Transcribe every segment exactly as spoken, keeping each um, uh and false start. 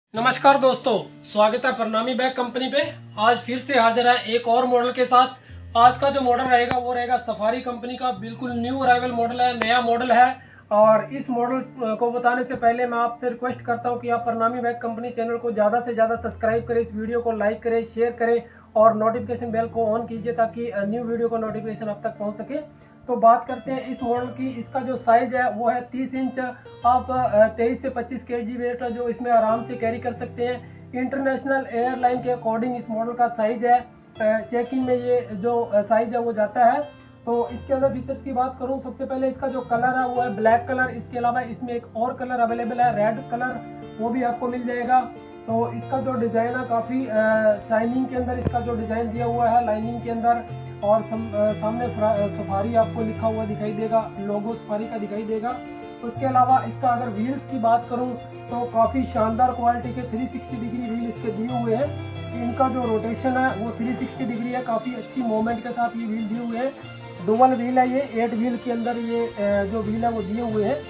नमस्कार दोस्तों, स्वागत है प्रणामी बैग कंपनी पे। आज फिर से हाजिर है एक और मॉडल के साथ। आज का जो मॉडल रहेगा वो रहेगा सफारी कंपनी का, बिल्कुल न्यू अराइवल मॉडल है, नया मॉडल है। और इस मॉडल को बताने से पहले मैं आपसे रिक्वेस्ट करता हूं कि आप प्रणामी बैग कंपनी चैनल को ज़्यादा से ज़्यादा सब्सक्राइब करें, इस वीडियो को लाइक करें, शेयर करें और नोटिफिकेशन बेल को ऑन कीजिए ताकि न्यू वीडियो का नोटिफिकेशन आप तक पहुँच सके। तो बात करते हैं इस मॉडल की। इसका जो साइज़ है वो है तीस इंच। आप तेईस से पच्चीस के जी वेट जो इसमें आराम से कैरी कर सकते हैं। इंटरनेशनल एयरलाइन के अकॉर्डिंग इस मॉडल का साइज़ है। चेकिंग में ये जो साइज़ है वो जाता है। तो इसके अंदर फीचर्स की बात करूं, सबसे पहले इसका जो कलर है वो है ब्लैक कलर। इसके अलावा इसमें एक और कलर अवेलेबल है रेड कलर, वो भी आपको मिल जाएगा। तो इसका जो डिज़ाइन है काफ़ी शाइनिंग के अंदर इसका जो डिज़ाइन दिया हुआ है लाइनिंग के अंदर, और सम, सामने सफारी आपको लिखा हुआ दिखाई देगा, लोगो सफारी का दिखाई देगा। उसके अलावा इसका अगर व्हील्स की बात करूं तो काफ़ी शानदार क्वालिटी के तीन सौ साठ डिग्री व्हील इसके दिए हुए हैं। इनका जो रोटेशन है वो तीन सौ साठ डिग्री है, काफ़ी अच्छी मूवमेंट के साथ ये व्हील दिए हुए हैं। डुअल व्हील है ये, एट व्हील के अंदर ये जो व्हील है वो दिए हुए हैं।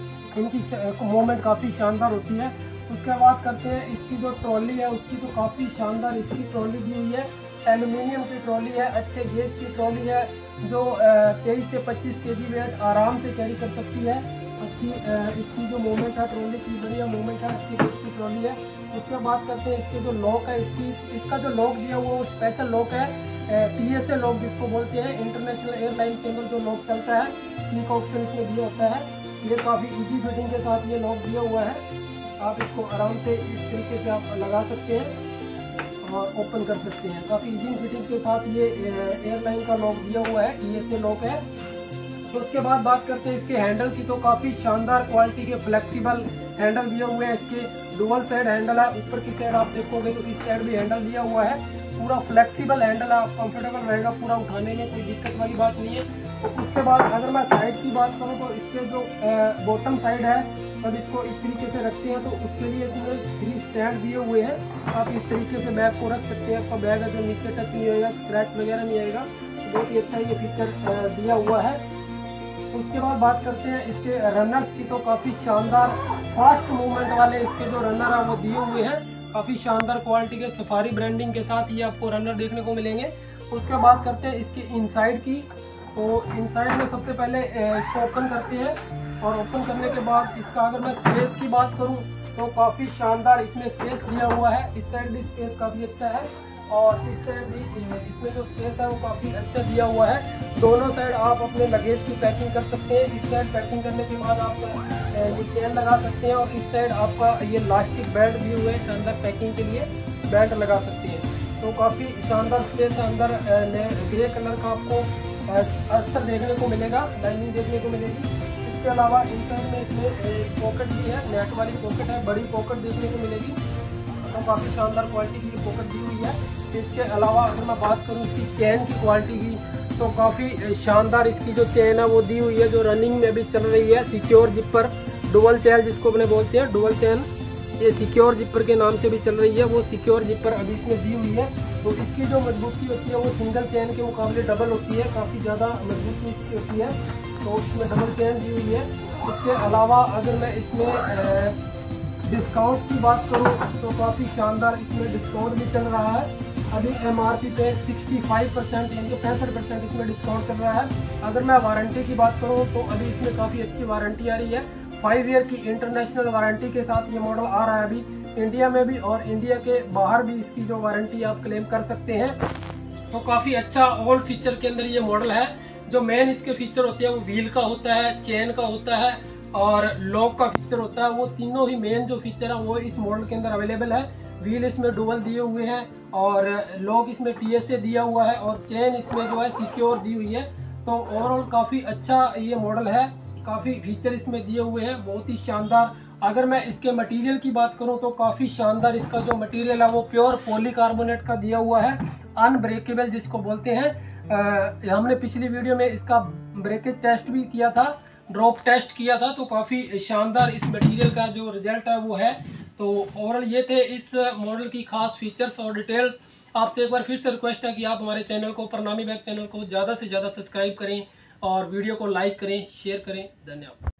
इनकी मूवमेंट काफ़ी शानदार होती है। उसके बाद करते हैं इसकी जो ट्रॉली है उसकी, तो काफ़ी शानदार इसकी ट्रॉली दी हुई है। एल्यूमिनियम की ट्रॉली है, अच्छे गेज की ट्रॉली है, जो तेईस से पच्चीस के जी वेट आराम से कैरी कर सकती है। अच्छी इसकी जो मूवमेंट है ट्रॉली की, बढ़िया मूवमेंट है, अच्छी गेज की ट्रॉली है। उसके बाद करते हैं इसके जो लॉक है, इसकी इसका जो लॉक दिया हुआ वो स्पेशल लॉक है, टी एस ए लॉक जिसको बोलते हैं। इंटरनेशनल एयरलाइन के अंदर जो लॉक चलता है की का ऑप्शन इसमें दिया होता है। ये काफ़ी इजी फिटिंग के साथ ये लॉक दिया हुआ है। आप इसको आराम से इस तरीके से आप लगा सकते हैं और ओपन कर सकते हैं। काफ़ी इजी फिटिंग के साथ ये एयरलाइन का लॉक दिया हुआ है, टी एस ए लॉक है। तो उसके बाद बात करते हैं इसके हैंडल की, तो काफ़ी शानदार क्वालिटी के फ्लेक्सिबल हैंडल दिए हुए हैं। इसके डुअल साइड हैंडल है, ऊपर की साइड आप देखोगे तो इस साइड भी हैंडल दिया हुआ है। पूरा फ्लेक्सिबल हैंडल है, कंफर्टेबल रहेगा, पूरा उठाने में कोई दिक्कत वाली बात नहीं है। तो उसके बाद अगर मैं साइड की बात करूँ तो इसके जो बॉटम साइड है, जब इसको इस तरीके से रखते हैं तो उसके लिए इसमें थ्री स्टैंड दिए हुए हैं। आप इस तरीके से बैग को रख सकते हैं, आपका बैग है जो नीचे टच नहीं होगा, स्क्रैच वगैरह नहीं आएगा। बहुत ही अच्छा ये फीचर दिया हुआ है। उसके बाद बात करते हैं इसके रनर्स की, तो काफ़ी शानदार फास्ट मूवमेंट वाले इसके जो रनर है वो दिए हुए हैं। काफ़ी शानदार क्वालिटी के सफारी ब्रांडिंग के साथ ये आपको रनर देखने को मिलेंगे। उसके बाद करते हैं इसके इनसाइड की, तो इनसाइड में सबसे पहले इसको ओपन करते हैं। और ओपन करने के बाद इसका अगर मैं स्पेस की बात करूं तो काफ़ी शानदार इसमें स्पेस दिया हुआ है। इस साइड भी स्पेस काफ़ी अच्छा है और इस साइड भी इसमें जो स्पेस है वो काफ़ी अच्छा दिया हुआ है। दोनों साइड आप अपने लगेज की पैकिंग कर सकते हैं। इस साइड पैकिंग करने के बाद आप ये चेन लगा सकते हैं और इस साइड आपका ये लास्टिक बेल्ट दिए हुए हैं, शानदार पैकिंग के लिए बेल्ट लगा सकते हैं। तो काफ़ी शानदार स्पेस है। अंदर ग्रे कलर का आपको अक्सर देखने को मिलेगा, लाइनिंग देखने को मिलेगी। इसके अलावा इंसाइड में इसमें पॉकेट भी है, नेट वाली पॉकेट है, बड़ी पॉकेट देखने को मिलेगी। तो काफ़ी शानदार क्वालिटी की पॉकेट दी हुई है। इसके अलावा अगर मैं बात करूँ इसकी चेन की क्वालिटी की, तो काफ़ी शानदार इसकी जो चेन है वो दी हुई है, जो रनिंग में भी चल रही है। सिक्योर जिपर डुअल चेन जिसको अपने बोलते हैं, डुअल चेन, ये सिक्योर जिपर के नाम से भी चल रही है। वो सिक्योर जिपर अभी इसमें दी हुई है। तो इसकी जो मजबूती होती है वो सिंगल चेन के मुकाबले डबल होती है, काफ़ी ज़्यादा मजबूती इसकी होती है। तो इसमें डबल चेन दी हुई है। इसके अलावा अगर मैं इसमें डिस्काउंट की बात करूं तो काफ़ी शानदार इसमें डिस्काउंट भी चल रहा है। अभी एम आर पी पे पैंसठ परसेंट यानी कि पैंसठ परसेंट इसमें डिस्काउंट चल रहा है। अगर मैं वारंटी की बात करूं तो अभी इसमें काफ़ी अच्छी वारंटी आ रही है। फाइव ईयर की इंटरनेशनल वारंटी के साथ ये मॉडल आ रहा है अभी इंडिया में भी, और इंडिया के बाहर भी इसकी जो वारंटी आप क्लेम कर सकते हैं। तो काफ़ी अच्छा ओल्ड फीचर के अंदर ये मॉडल है। जो मेन इसके फीचर होते हैं वो व्हील का होता है, चेन का होता है और लॉक का फीचर होता है। वो तीनों ही मेन जो फीचर है वो इस मॉडल के अंदर अवेलेबल है। व्हील इसमें डुअल दिए हुए हैं और लॉक इसमें टी एस ए दिया हुआ है और चेन इसमें जो है सिक्योर दी हुई है। तो ओवरऑल काफ़ी अच्छा ये मॉडल है, काफ़ी फीचर इसमें दिए हुए हैं, बहुत ही शानदार। अगर मैं इसके मटेरियल की बात करूं तो काफ़ी शानदार इसका जो मटेरियल है वो प्योर पॉलीकार्बोनेट का दिया हुआ है, अनब्रेकेबल जिसको बोलते हैं। आ, हमने पिछली वीडियो में इसका ब्रेकेज टेस्ट भी किया था, ड्रॉप टेस्ट किया था। तो काफ़ी शानदार इस मटेरियल का जो रिजल्ट है वो है। तो ओवरऑल ये थे इस मॉडल की खास फीचर्स और डिटेल। आपसे एक बार फिर से रिक्वेस्ट है कि आप हमारे चैनल को, प्रणामी बैग चैनल को ज़्यादा से ज़्यादा सब्सक्राइब करें और वीडियो को लाइक करें, शेयर करें। धन्यवाद।